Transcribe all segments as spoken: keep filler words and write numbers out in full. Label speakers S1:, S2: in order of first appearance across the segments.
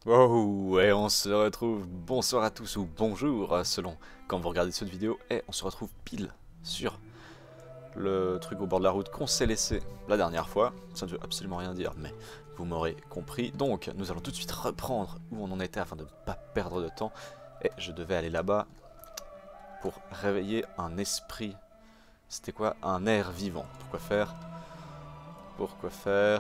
S1: Oh, et on se retrouve, bonsoir à tous ou bonjour selon quand vous regardez cette vidéo, et on se retrouve pile sur le truc au bord de la route qu'on s'est laissé la dernière fois. Ça ne veut absolument rien dire, mais vous m'aurez compris. Donc nous allons tout de suite reprendre où on en était afin de ne pas perdre de temps, et je devais aller là-bas pour réveiller un esprit. C'était quoi? Un air vivant. Pourquoi faire? Pourquoi faire?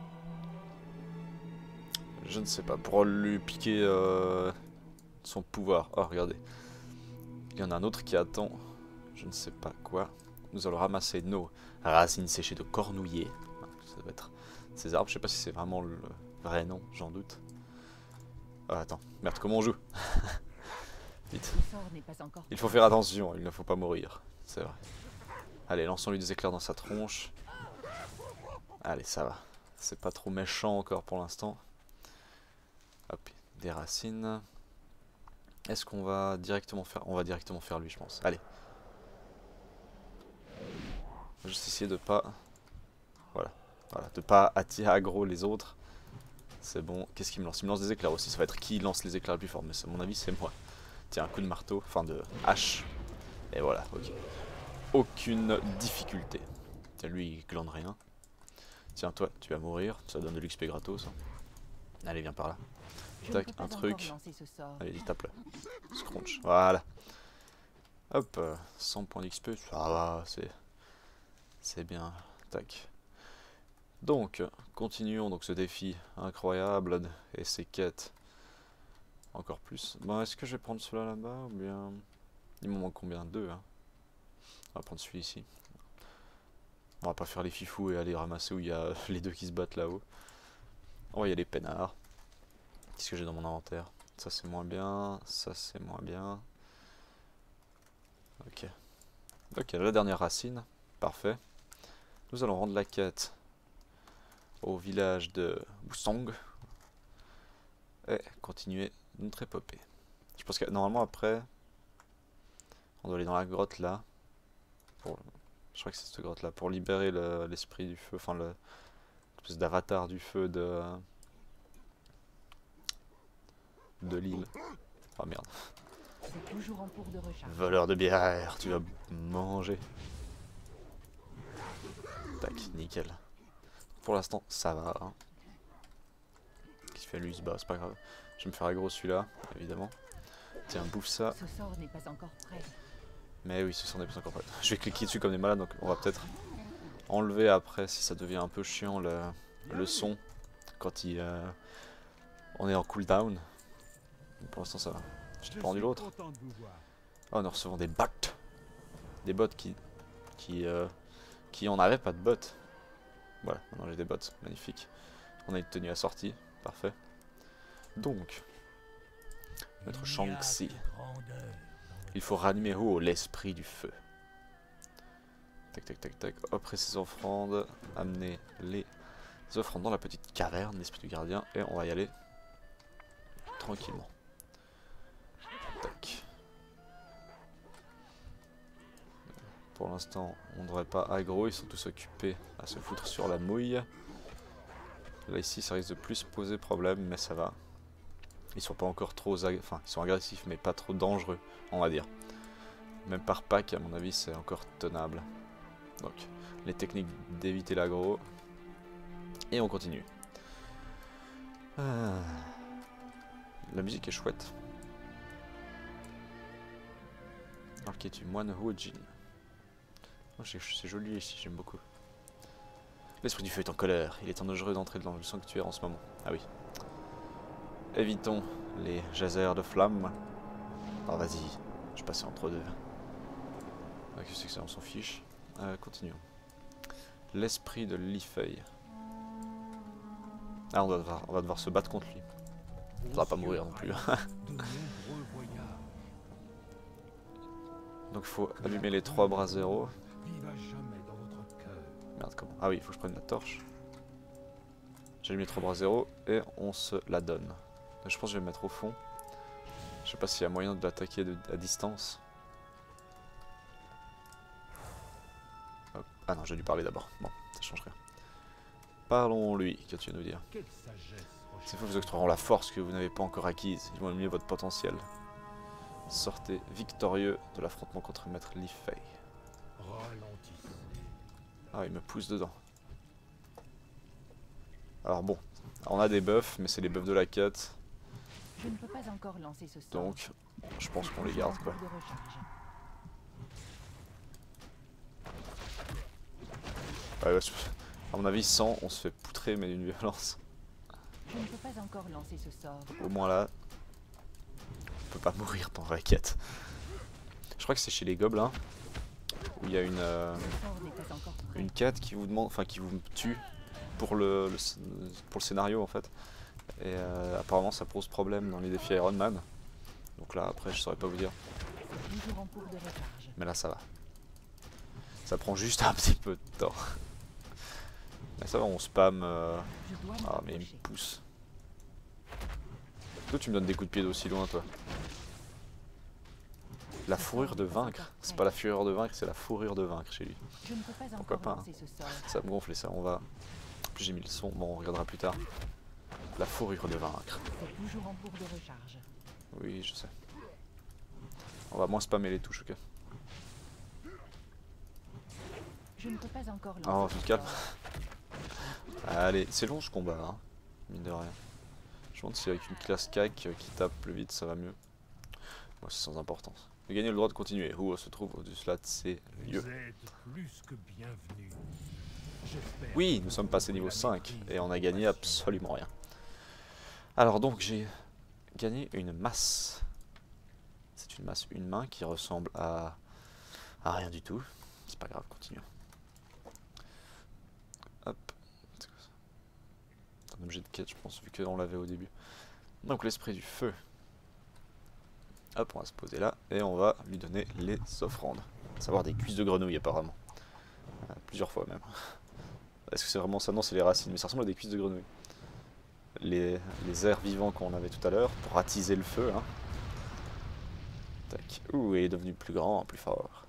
S1: Je ne sais pas, pour lui piquer euh, son pouvoir. Oh, regardez. Il y en a un autre qui attend, je ne sais pas quoi. Nous allons ramasser nos racines séchées de cornouiller. Ça doit être ces arbres, je sais pas si c'est vraiment le vrai nom, j'en doute. Ah, attends, merde, comment on joue? Vite. Il faut faire attention, il ne faut pas mourir, c'est vrai. Allez, lançons-lui des éclairs dans sa tronche. Allez, ça va. C'est pas trop méchant encore pour l'instant. Hop, des racines. Est-ce qu'on va directement faire... On va directement faire lui, je pense. Allez. Juste essayer de pas... Voilà. Voilà. De pas attirer aggro les autres. C'est bon. Qu'est-ce qu'il me lance? Il me lance des éclairs aussi. Ça va être qui lance les éclairs les plus forts. Mais à mon avis, c'est moi. Tiens, un coup de marteau. Enfin, de hache. Et voilà. Ok. Aucune difficulté. Tiens, lui, il glande rien. Tiens, toi, tu vas mourir. Ça donne de l'X P gratos. Allez, viens par là. Tac, un truc. Allez, tape-le. Scrunch. Voilà. Hop, euh, cent points d'X P, ça va, c'est c'est bien. Tac. Donc, continuons donc ce défi incroyable et ces quêtes encore plus. Bon, est-ce que je vais prendre cela là-bas ou bien... Il m'en manque combien? Deux, hein. On va prendre celui-ci. On va pas faire les fifous et aller ramasser où il y a les deux qui se battent là-haut. On va y aller peinard. Qu'est-ce que j'ai dans mon inventaire? Ça c'est moins bien, ça c'est moins bien. Ok. Ok, la dernière racine. Parfait. Nous allons rendre la quête au village de Bousong et continuer notre épopée. Je pense que normalement après, on doit aller dans la grotte là. Pour, je crois que c'est cette grotte là pour libérer l'esprit le, du feu, enfin le l'espèce d'avatar du feu de de l'île. Oh merde.
S2: Toujours en cours de recharge.
S1: Voleur de bière, tu vas manger. Tac, nickel. Pour l'instant, ça va. Hein. Qu'est-ce qu'il fait lui, il se bat, c'est pas grave. Je vais me faire aggro celui-là, évidemment. Tiens, bouffe ça.
S2: Ce sort n'est pas encore prêt.
S1: Mais oui, ce sort n'est pas encore prêt. Je vais cliquer dessus comme des malades, donc on va peut-être enlever après si ça devient un peu chiant le, le son quand il, euh, on est en cooldown. Pour l'instant, ça va. Je t'ai pendu l'autre. Oh, nous recevons des bots. Des bots qui, qui, euh, qui en avaient pas de bots. Voilà, maintenant j'ai des bots, magnifique. On a une tenue assortie, parfait. Donc, notre Shang-Chi. Il faut ranimer haut l'esprit du feu. Tac, tac, tac, tac. Après ces offrandes, amener les offrandes dans la petite caverne, l'esprit du gardien, et on va y aller tranquillement. Tac. Pour l'instant, on ne devrait pas aggro, ils sont tous occupés à se foutre sur la mouille. Là ici, ça risque de plus poser problème, mais ça va. Ils sont pas encore trop, enfin, ils sont agressifs, mais pas trop dangereux, on va dire. Même par pack, à mon avis, c'est encore tenable. Donc, les techniques d'éviter l'aggro. Et on continue. Ah. La musique est chouette. Archétype moine Huojin. Oh, c'est joli ici, j'aime beaucoup. L'esprit du feu est en colère. Il est dangereux d'entrer dans le sanctuaire en ce moment. Ah oui. Évitons les geysers de flammes. Ah vas-y, je passais entre deux. Ah, qu'est-ce que c'est, on s'en fiche. Euh, continuons. L'esprit de Li-Fei. Ah, on, doit devoir, on va devoir se battre contre lui. On ne va pas mourir non plus. Donc il faut allumer les trois bras zéro. Merde, comment? Ah oui, il faut que je prenne la torche. J'allume les trois bras zéro et on se la donne. Je pense que je vais me mettre au fond. Je sais pas s'il y a moyen de l'attaquer à distance. Hop. Ah non, j'ai dû parler d'abord. Bon, ça change rien. Parlons lui, qu'as-tu à nous dire? Ces fois, vous octroieront la force que vous n'avez pas encore acquise. Ils vont émuler votre potentiel. Sortez victorieux de l'affrontement contre Maître Li Fei. Ah, il me pousse dedans. Alors bon, on a des buffs, mais c'est les buffs de la quête.
S2: Je ne peux pas encore lancer ce sort.
S1: Donc, je pense qu'on les garde quoi.
S2: De recharge.
S1: Ouais, ouais, à mon avis, cent, on se fait poutrer, mais d'une violence.
S2: Je ne peux pas encore lancer ce sort.
S1: Au moins là, on peut pas mourir pendant la quête. Je crois que c'est chez les gobelins où il y a une euh,
S2: Le sort n'est pas encore prêt.
S1: une quête qui vous demande, enfin qui vous tue pour le, le pour le scénario en fait. Et euh, apparemment ça pose problème dans les défis Iron Man. Donc là après je saurais pas vous dire.
S2: C'est toujours en cours de recharge.
S1: Mais là ça va. Ça prend juste un petit peu de temps. Mais ça va, on spam. Euh...
S2: Je dois
S1: Ah mais il me
S2: m'approcher.
S1: pousse. Toi tu me donnes des coups de pied d'aussi loin toi. La fourrure de vaincre. C'est pas la fureur de vaincre, c'est la fourrure de vaincre chez lui.
S2: Je ne peux pas
S1: Pourquoi
S2: encore
S1: pas, hein.
S2: lancer ce sort.
S1: Ça me gonfle et ça, on va... En plus j'ai mis le son, bon on regardera plus tard. La fourrure de vaincre.
S2: C'est toujours en cours de recharge.
S1: Oui, je sais. On va moins spammer les touches, ok.
S2: Je ne peux pas encore lancer
S1: Oh,
S2: ce
S1: tu te calmes.
S2: sort.
S1: Allez, c'est long ce combat, hein. Mine de rien. Je me demande si avec une classe C A C qui tape plus vite, ça va mieux. Moi, c'est sans importance. De gagner le droit de continuer. Où se trouve au-delà de ces lieux.
S3: Vous êtes plus que bienvenue. J'espère
S1: Oui, nous sommes passés niveau cinq et on a gagné absolument rien. Alors donc j'ai gagné une masse. C'est une masse, une main qui ressemble à, à rien du tout. C'est pas grave, continuons. Hop. C'est un objet de quête, je pense, vu qu'on l'avait au début. Donc l'esprit du feu. Hop, on va se poser là et on va lui donner les offrandes. À savoir des cuisses de grenouille apparemment. Euh, plusieurs fois même. Est-ce que c'est vraiment ça? Non, c'est les racines, mais ça ressemble à des cuisses de grenouille. Les, les airs vivants qu'on avait tout à l'heure pour attiser le feu. Hein. Tac. Ouh, il est devenu plus grand, plus fort.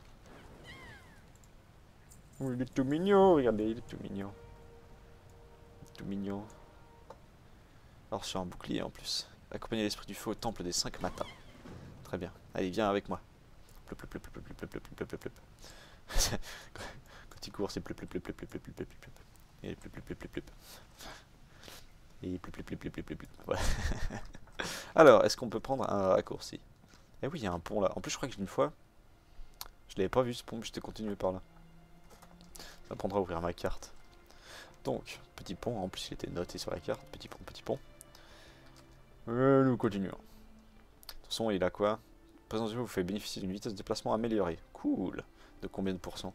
S1: Ouh, il est tout mignon, regardez, il est tout mignon. Il est tout mignon. Alors sur un bouclier en plus. Accompagner l'esprit du feu au temple des cinq matins. Très bien. Allez, viens avec moi. Pleup, pleup, pleup, pleup, pleup, pleup, pleup, pleup, pleup. Quand il court, c'est pleup, pleup, pleup, pleup, pleup, pleup, pleup, pleup. Et pleup, pleup, pleup, pleup, pleup. Et pleup, pleup, pleup, pleup, pleup, pleup. Voilà. Alors, est-ce qu'on peut prendre un raccourci? Eh oui, il y a un pont là. En plus, je crois que une fois, je l'avais pas vu ce pont, mais j'étais continué par là. Ça prendra à ouvrir ma carte. Donc, petit pont, en plus il était noté sur la carte. Petit pont, petit pont. Et nous continuons. De toute façon, il a quoi? Présence de vous fait bénéficier d'une vitesse de déplacement améliorée. Cool. De combien de pourcents?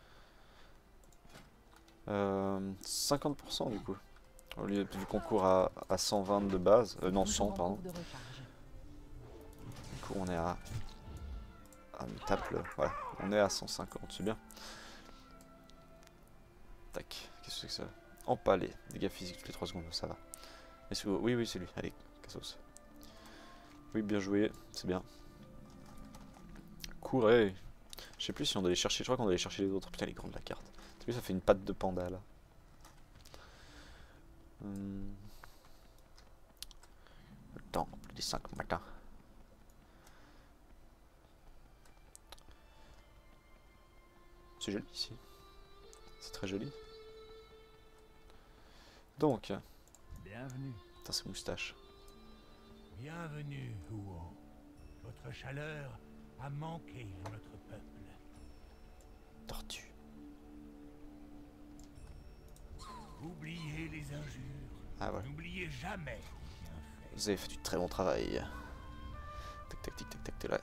S1: euh, cinquante pour cent du coup. Au lieu vu qu'on court à, à cent vingt de base. Euh, non, cent, pardon.
S2: De recharge.
S1: Du coup, on est à. Ah, mais tape le. Voilà, on est à cent cinquante, c'est bien. Tac, qu'est-ce que c'est que ça? Empalé, dégâts physiques toutes les trois secondes, ça va. Est-ce que... Oui, oui, c'est lui, allez, Cassos. Oui, bien joué, c'est bien. Courez. Je sais plus si on doit aller chercher, je crois qu'on doit aller chercher les autres. Putain, les grandes de la carte. T'as vu, ça fait une patte de panda là. Hum. Le temple des cinq matins. C'est joli ici. C'est très joli. Donc,
S3: bienvenue.
S1: putain, ces moustaches.
S3: Bienvenue, Huo. Votre chaleur a manqué à notre peuple.
S1: Tortue.
S3: Oubliez les injures.
S1: Ah voilà.
S3: N'oubliez jamais les bienfaits.
S1: Vous avez fait du très bon travail. Tac tac tac tac tac tac là.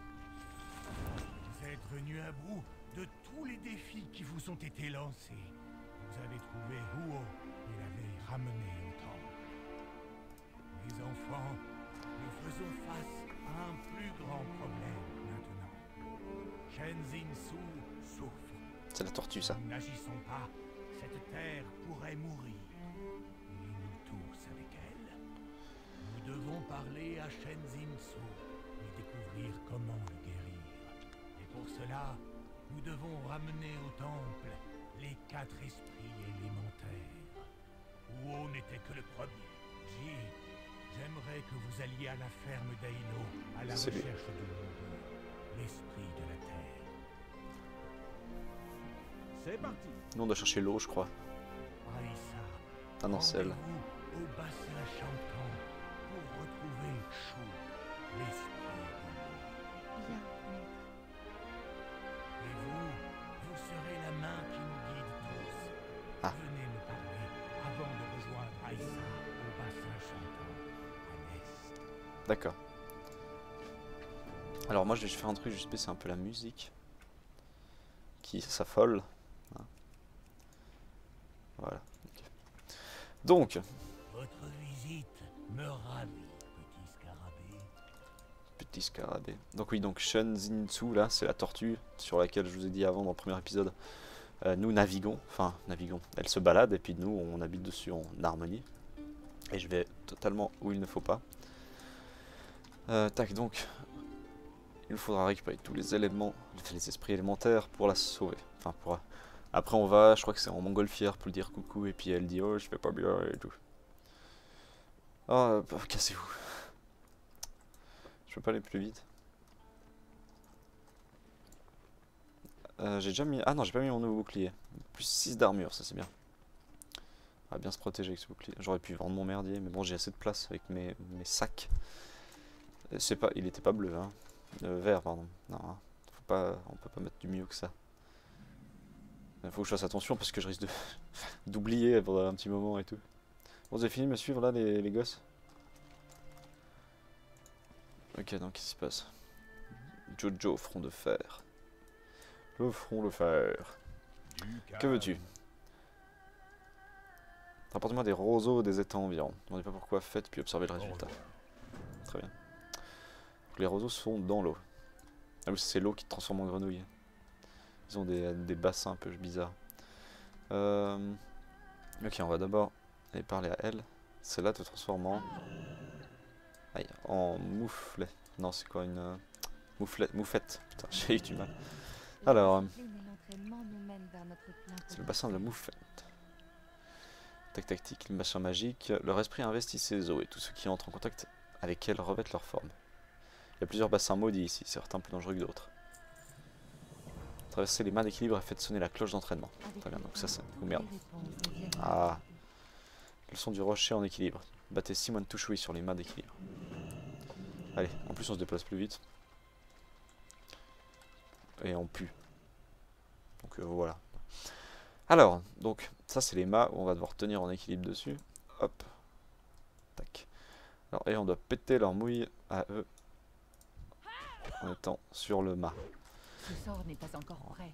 S3: Vous êtes venu à bout de tous les défis qui vous ont été lancés. Vous avez trouvé Huo et l'avez ramené au temple. Les enfants, nous faisons face à un plus grand problème maintenant. Shenzin Su souffre.
S1: C'est la tortue ça.
S3: Si nous n'agissons pas, cette terre pourrait mourir. Et nous tous avec elle. Nous devons parler à Shenzin Su et découvrir comment le guérir. Et pour cela, nous devons ramener au temple les quatre esprits élémentaires. Huo n'était que le premier. Ici, j'aimerais que vous alliez à la ferme d'Ailo, à la
S1: C'est lui.
S3: recherche de Mourou, l'esprit de la terre. C'est parti.
S1: Nous on doit chercher l'eau je crois.
S3: Aïssa,
S1: Ah non c'est elle.
S3: rendez-vous au bassin chantant pour retrouver Chou, l'esprit de l'eau.
S2: Bien, maître.
S3: Et vous, vous serez la main qui nous guide tous.
S1: Ah.
S3: Venez me parler avant de rejoindre Aïssa au bassin chantant à l'est.
S1: D'accord. Alors moi je vais faire un truc, juste baisser un peu la musique. Qui s'affole. Hein. Voilà. Okay. Donc,
S3: Votre visite me ravit, petit scarabée.
S1: petit scarabée. Donc oui, donc Shun Zinsu là, c'est la tortue sur laquelle je vous ai dit avant dans le premier épisode. Euh, nous naviguons, enfin naviguons. Elle se balade et puis nous on habite dessus en harmonie. Et je vais totalement où il ne faut pas. Euh, tac donc. Il nous faudra récupérer tous les éléments, les esprits élémentaires pour la sauver. Enfin pour. Après on va, je crois que c'est en montgolfière pour lui dire coucou et puis elle dit oh je fais pas bien et tout. Oh bah, cassez-vous. Je peux pas aller plus vite. Euh, j'ai déjà mis. Ah non j'ai pas mis mon nouveau bouclier. Plus six d'armure, ça c'est bien. On va bien se protéger avec ce bouclier. J'aurais pu vendre mon merdier, mais bon j'ai assez de place avec mes, mes sacs. C'est pas. Il était pas bleu hein. Euh, vert pardon. Non, hein. Faut pas. On peut pas mettre du mieux que ça. Il faut que je fasse attention parce que je risque de d'oublier pendant un petit moment et tout. Bon, vous avez fini de me suivre là, les, les gosses? Ok, donc qu'est-ce qui se passe? Jojo, front de fer. Le front de fer. Que veux-tu? Rapporte-moi des roseaux des étangs environ. On ne dit pas pourquoi, faites puis observez le résultat. Très bien. Donc, les roseaux sont dans l'eau. Ah oui, c'est l'eau qui te transforme en grenouille. Ils ont des, des bassins un peu bizarres. Euh... Ok, on va d'abord aller parler à elle. Celle-là te transforme en... Aïe, en mouflet. Non, c'est quoi une... Euh... Mouflet... Moufette. Putain, j'ai eu du mal. Alors... C'est le bassin de la moufette. Tac tactique, le machin magique. Leur esprit investit ses eaux et tous ceux qui entrent en contact avec elle revêtent leur forme. Il y a plusieurs bassins maudits ici, certains plus dangereux que d'autres. Traversez les mains d'équilibre et faites sonner la cloche d'entraînement. Très bien, donc ça c'est... Oh merde. Ah. Leçon du rocher en équilibre. Battez Simone Touchoui sur les mains d'équilibre. Allez, en plus on se déplace plus vite. Et on pue. Donc euh, voilà. Alors, donc, ça c'est les mâts où on va devoir tenir en équilibre dessus. Hop. Tac. Alors, et on doit péter leur mouille à eux. En étant sur le mât.
S2: Ce sort n'est pas encore prêt.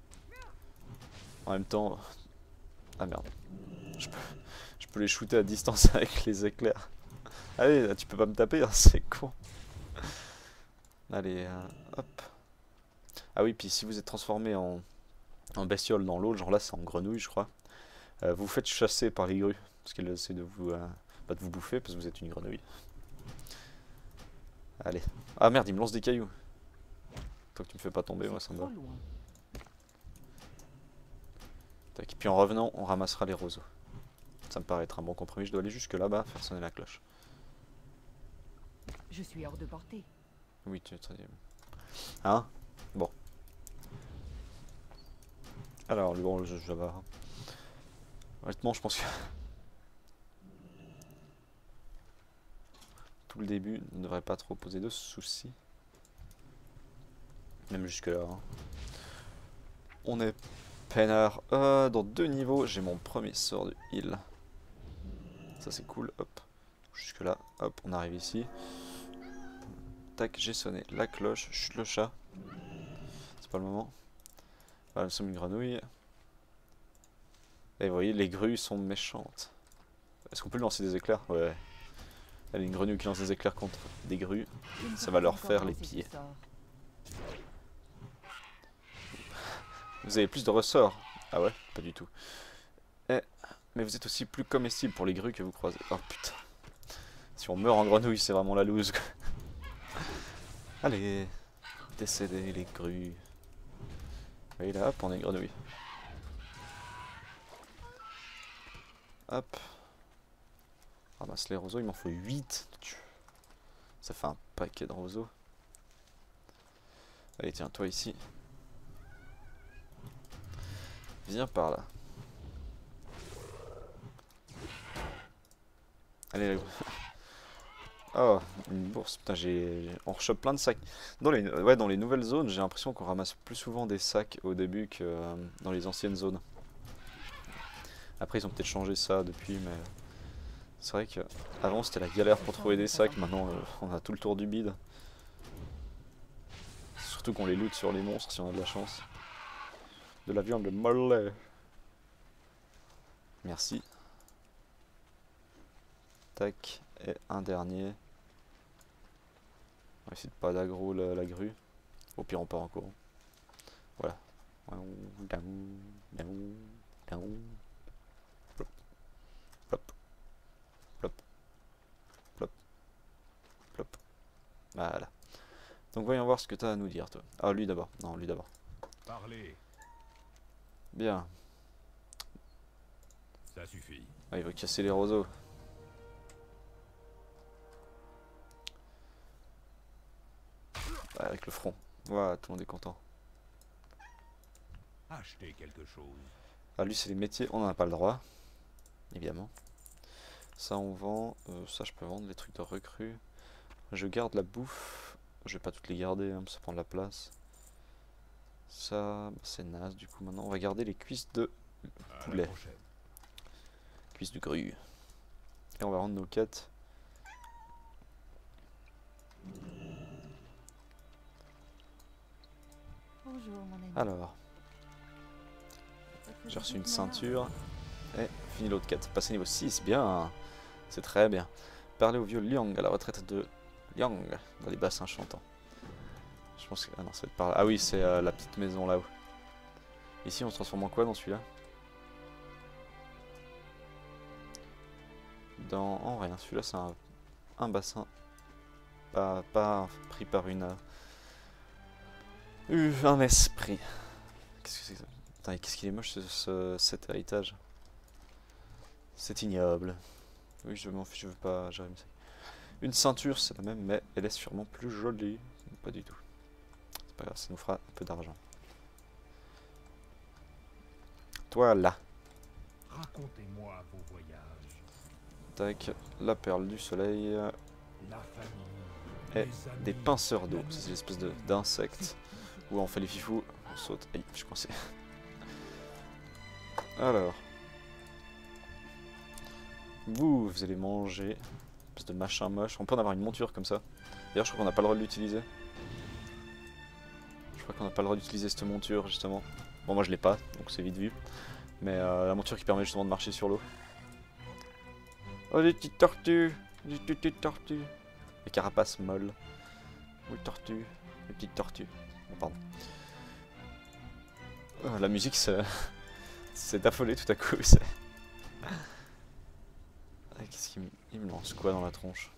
S1: En même temps... Ah merde. Je peux, je peux les shooter à distance avec les éclairs. Allez, là, tu peux pas me taper, hein, c'est con. Allez, euh, hop. Ah oui, puis si vous êtes transformé en, en bestiole dans l'eau, genre là c'est en grenouille je crois, euh, vous vous faites chasser par les grues. Parce qu'elles essaient de vous, euh, pas de vous bouffer parce que vous êtes une grenouille. Allez. Ah merde, il me lance des cailloux. Toi que tu me fais pas tomber, moi ça me va. Tac. Et puis en revenant, on ramassera les roseaux. Ça me paraît être un bon compromis. Je dois aller jusque là-bas, faire sonner la cloche.
S2: Je suis hors de portée.
S1: Oui, tu es très... Hein? Bon. Alors, bon, je, je vais... Honnêtement, je pense que... Tout le début ne devrait pas trop poser de soucis. Même jusque là. Hein. On est peinard. Euh, dans deux niveaux, j'ai mon premier sort de heal. Ça c'est cool. Hop. Jusque là. Hop, on arrive ici. Tac, j'ai sonné la cloche. Chute le chat. C'est pas le moment. Voilà, nous sommes une grenouille. Et vous voyez, les grues sont méchantes. Est-ce qu'on peut lui lancer des éclairs? Ouais. Elle est une grenouille qui lance des éclairs contre des grues. Ça va leur faire les pieds. Vous avez plus de ressorts. Ah ouais? Pas du tout. Eh, mais vous êtes aussi plus comestible pour les grues que vous croisez. Oh putain. Si on meurt en grenouille, c'est vraiment la loose. Allez. Décédez les grues. Et là, hop, on est grenouille. Hop. Ramasse les roseaux, il m'en faut huit. Ça fait un paquet de roseaux. Allez, tiens, toi ici. Viens par là. Allez, là. Oh, une bourse. Putain, j'ai... on rechoppe plein de sacs. Dans les, ouais, dans les nouvelles zones, j'ai l'impression qu'on ramasse plus souvent des sacs au début que euh, dans les anciennes zones. Après, ils ont peut-être changé ça depuis, mais... C'est vrai qu'avant, c'était la galère pour trouver des sacs. Maintenant, euh, on a tout le tour du bide. Surtout qu'on les loot sur les monstres, si on a de la chance. De la viande de mollet. Merci. Tac. Et un dernier. On va essayer de pas d'aggro la, la grue. Au pire, on part en courant. Voilà. Plop. Plop. Plop. Plop. Plop. Voilà. Donc voyons voir ce que tu as à nous dire, toi. Ah, lui d'abord. Non, lui d'abord.
S3: Parlez.
S1: Bien.
S3: Ça suffit.
S1: Ah, il va casser les roseaux. Ah, avec le front. Voilà, tout le monde est content.
S3: Achetez quelque chose.
S1: Ah, lui, c'est les métiers. On n'en a pas le droit. Évidemment. Ça, on vend. Euh, ça, je peux vendre les trucs de recrue. Je garde la bouffe. Je vais pas toutes les garder, hein, ça prend de la place. Ça, c'est naze. Du coup, maintenant, on va garder les cuisses de poulet. Cuisses de grue. Et on va rendre nos quêtes.
S2: Bonjour, mon ami.
S1: Alors, j'ai reçu une ceinture. Et fini l'autre quête. Passer niveau six, bien. C'est très bien. Parler au vieux Liang à la retraite de Liang dans les bassins chantants. Je pense que... Ah non, ça va être par là. Ah oui, c'est euh, la petite maison là-haut. Ici, on se transforme en quoi dans celui-là? Dans... En rien. Celui-là, c'est un... un bassin. Pas... pas pris par une... Euh... un esprit. Qu'est-ce que c'est que ça? Putain, qu'est-ce qu'il est moche ce, ce... cet héritage. C'est ignoble. Oui, je m'en fiche, je veux pas gérer mes sacs. Une ceinture, c'est la même, mais elle est sûrement plus jolie. Pas du tout. C'est pas grave, ça nous fera un peu d'argent. Toi, là.
S3: Racontez-moi vos voyages.
S1: Tac, la perle du soleil.
S3: La famille.
S1: Et
S3: les amis,
S1: des pinceurs d'eau.
S3: l'amour.
S1: C'est l'espèce de- d'insectes. Où on fait les fifous, on saute. Aïe, je suis coincé. Alors. Vous, vous allez manger. Espèce de machin moche. On peut en avoir une monture comme ça. D'ailleurs, je crois qu'on n'a pas le droit de l'utiliser. Je crois qu'on n'a pas le droit d'utiliser cette monture, justement. Bon, moi je l'ai pas, donc c'est vite vu. Mais euh, la monture qui permet justement de marcher sur l'eau. Oh, des petites tortues! Des petites tortues! Les carapaces molles. Oui, tortues. Les petites tortues. Oh, pardon. Oh, la musique, c'est affolé tout à coup. c'est... Qu'est-ce qu'il me... Il me lance quoi dans la tronche?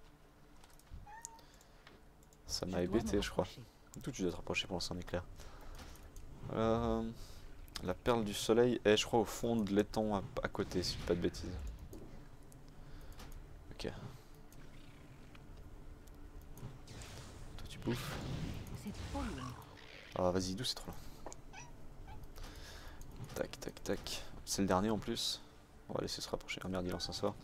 S1: Ça m'a hébété, je crois. Tout, tu dois te rapprocher pour lancer un éclair. Euh, la perle du soleil est, je crois, au fond de l'étang à, à côté, si je dis pas de bêtises. Ok. Toi, tu bouffes.
S2: C'est trop loin.
S1: Ah, vas-y, d'où c'est trop loin. Tac, tac, tac. C'est le dernier en plus. On va laisser se rapprocher. Ah merde, il lance un sort.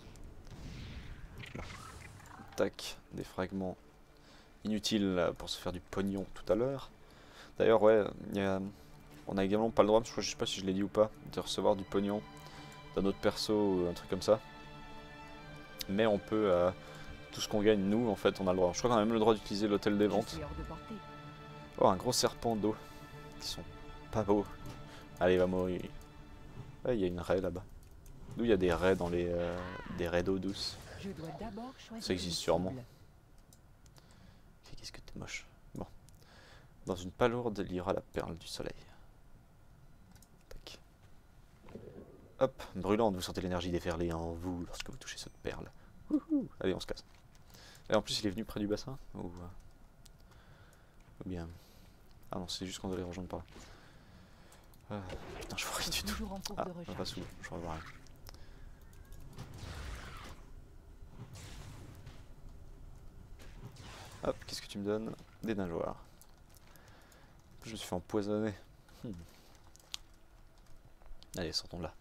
S1: Tac, des fragments inutiles pour se faire du pognon tout à l'heure. D'ailleurs, ouais, y a, on a également pas le droit, je sais pas si je l'ai dit ou pas, de recevoir du pognon d'un autre perso ou un truc comme ça. Mais on peut, euh, tout ce qu'on gagne, nous, en fait, on a le droit. Je crois qu'on a même le droit d'utiliser l'hôtel des ventes. Oh, un gros serpent d'eau. Qui sont pas beaux. Allez, il va mourir. Ah, il y a une raie là-bas. D'où il y a des raies dans les, euh, des raies d'eau douce.
S2: Je dois d'abord choisir.
S1: Ça existe sûrement. Qu'est-ce que t'es moche. Bon. Dans une palourde, il y aura la perle du soleil. Tac. Hop, brûlante, vous sentez l'énergie déferler en vous lorsque vous touchez cette perle. Wouhou. Allez, on se casse. Et en plus, il est venu près du bassin ou, euh... ou bien... Ah non, c'est juste qu'on doit les rejoindre par là. Euh, putain, je vois rien du tout. Ah, on va sous, je vois rien. qu'est-ce que tu me donnes? Des nageoires. Je me suis fait empoisonner. Hmm. Allez, sortons de là.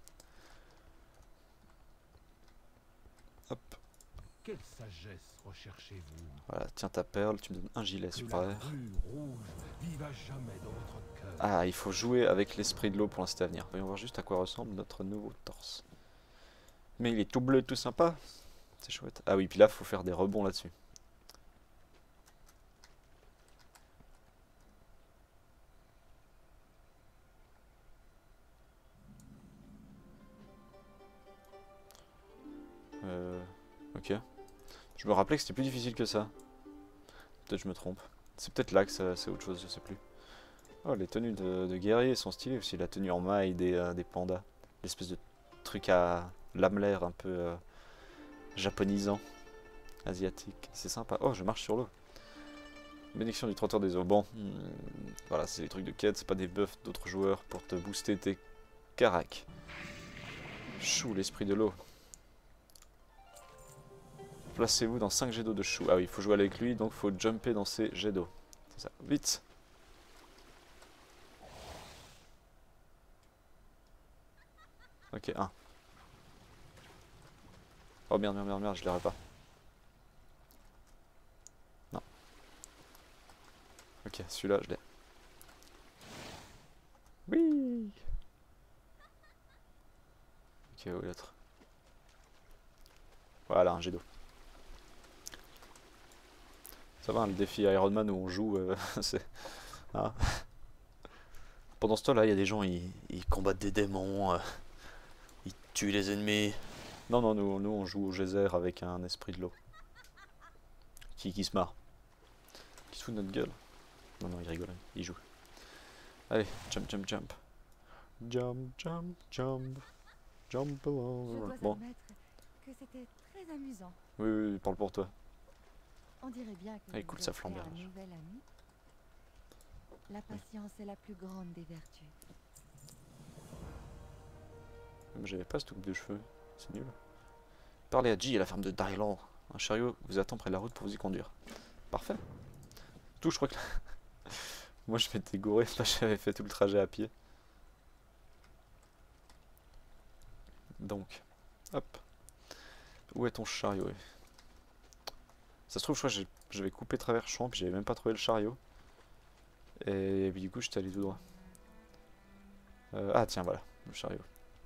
S1: Hop.
S3: Quelle sagesse recherchez-vous?
S1: Voilà, tiens ta perle, tu me donnes un gilet,
S3: Que
S1: super.
S3: la rue rouge vive à jamais dans votre cœur.
S1: Ah, il faut jouer avec l'esprit de l'eau pour l'instant à venir. Voyons voir juste à quoi ressemble notre nouveau torse. Mais il est tout bleu, tout sympa. C'est chouette. Ah oui, puis là, il faut faire des rebonds là-dessus. Euh... Ok. Je me rappelais que c'était plus difficile que ça. Peut-être je me trompe. C'est peut-être là que c'est autre chose, je sais plus. Oh, les tenues de, de guerriers sont stylées aussi. La tenue en maille des, euh, des pandas. L'espèce de truc à lamelaire un peu euh, japonisant. Asiatique. C'est sympa. Oh, je marche sur l'eau. Bénédiction du trotteur des eaux. Bon, hmm, voilà, c'est des trucs de quête. C'est pas des buffs d'autres joueurs pour te booster tes caracs. Chou, l'esprit de l'eau. Placez-vous dans cinq jets d'eau de chou. Ah oui, il faut jouer avec lui, donc il faut jumper dans ces jets d'eau. C'est ça. Vite! Ok, un. Oh merde, merde, merde, merde, je l'aurai pas. Non. Ok, celui-là, je l'ai. Oui! Ok, où est l'autre? Voilà, un jet d'eau. Ça va, hein, le défi Iron Man où on joue, euh, c'est... Hein. Pendant ce temps-là, il y a des gens, ils, ils combattent des démons, euh, ils tuent les ennemis. Non, non, nous, nous on joue au geyser avec un esprit de l'eau. Qui, qui se marre. Qui se fout de notre gueule. Non, non, il rigole, il joue. Allez, jump, jump, jump. Jump, jump, jump. Jump
S2: Je
S1: along.
S2: dois
S1: Bon,
S2: admettre que c'était très amusant.
S1: oui, oui, oui, parle pour toi.
S2: On dirait bien que
S1: Ah,
S2: vous
S1: écoute,
S2: vous
S1: ça
S2: êtes
S1: flambe
S2: fait
S1: bien,
S2: un
S1: là.
S2: nouvel ami. La patience est la plus grande des vertus.
S1: J'avais pas ce truc de cheveux, c'est nul. Parlez à G à la ferme de Dylan. Un chariot vous attend près de la route pour vous y conduire. Parfait. Tout, je crois que... Moi je m'étais gouré, là j'avais fait tout le trajet à pied. Donc, hop. Où est ton chariot? Ça se trouve, je crois que j'avais coupé travers champ, puis j'avais même pas trouvé le chariot. Et puis du coup, j'étais allé tout droit. Euh, ah tiens, voilà, le chariot.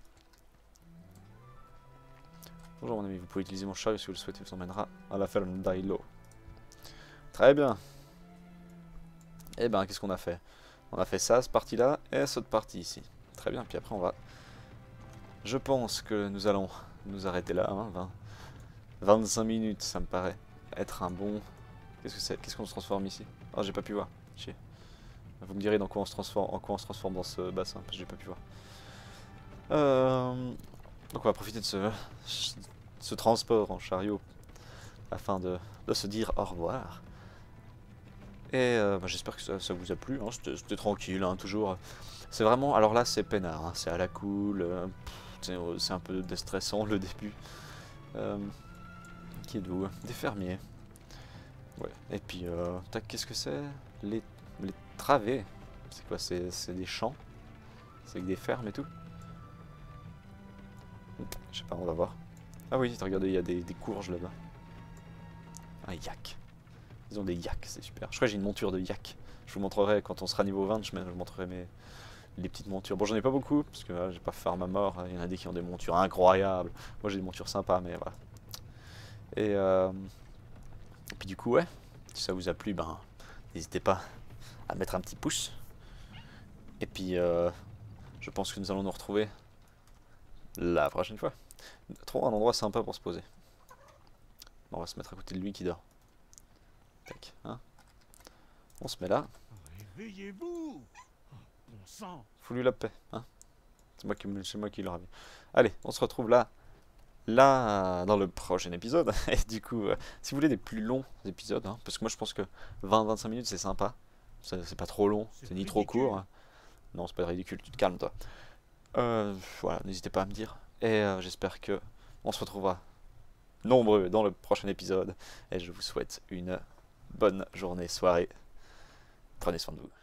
S1: Bonjour mon ami, vous pouvez utiliser mon chariot si vous le souhaitez, il vous emmènera à la ferme d'Ailo. Très bien. Et ben, qu'est-ce qu'on a fait? On a fait ça, cette partie-là, et cette partie ici. Très bien, puis après on va... Je pense que nous allons nous arrêter là, hein, vingt, vingt-cinq minutes, ça me paraît être un bon... Qu'est-ce que c'est? Qu'est-ce qu'on se transforme ici? Oh, j'ai pas pu voir, chier. Vous me direz dans quoi on se transforme, en quoi on se transforme dans ce bassin, parce que j'ai pas pu voir. Euh... Donc on va profiter de ce, ce transport en chariot afin de, de se dire au revoir. Et euh, bah, j'espère que ça, ça vous a plu, hein. C'était tranquille, hein, toujours. C'est vraiment, alors là c'est peinard, hein, c'est à la cool, euh, c'est un peu déstressant le début. Euh, qui est doux, des fermiers. Ouais. Et puis, euh, qu'est-ce que c'est? Les, les travées. C'est quoi? C'est des champs? C'est avec des fermes et tout? Je sais pas, on va voir. Ah oui, regardez, il y a des, des courges là-bas. Un yak. Ils ont des yaks, c'est super. Je crois que j'ai une monture de yak. Je vous montrerai quand on sera niveau vingt, je vous montrerai mes, les petites montures. Bon, j'en ai pas beaucoup, parce que voilà, j'ai pas farm à mort. Il y en a des qui ont des montures incroyables. Moi j'ai des montures sympas, mais voilà. Et, euh, et puis du coup, ouais, si ça vous a plu, ben, n'hésitez pas à mettre un petit pouce. Et puis, euh, je pense que nous allons nous retrouver la prochaine fois. Trouve un endroit sympa pour se poser. Bon, on va se mettre à côté de lui qui dort. Tac, hein. On se met là.
S3: Réveillez-vous! Bon sang!
S1: Fous-lui la paix, hein. C'est moi qui, c'est moi qui l'aurai vu. Allez, on se retrouve là, là, dans le prochain épisode. Et du coup, euh, si vous voulez des plus longs épisodes, hein, parce que moi je pense que vingt à vingt-cinq minutes c'est sympa. C'est pas trop long, c'est ni trop court. Hein. Non, c'est pas ridicule, tu te calmes toi. Euh, voilà, n'hésitez pas à me dire. Et euh, j'espère que on se retrouvera nombreux dans le prochain épisode. Et je vous souhaite une bonne journée, soirée. Prenez soin de vous.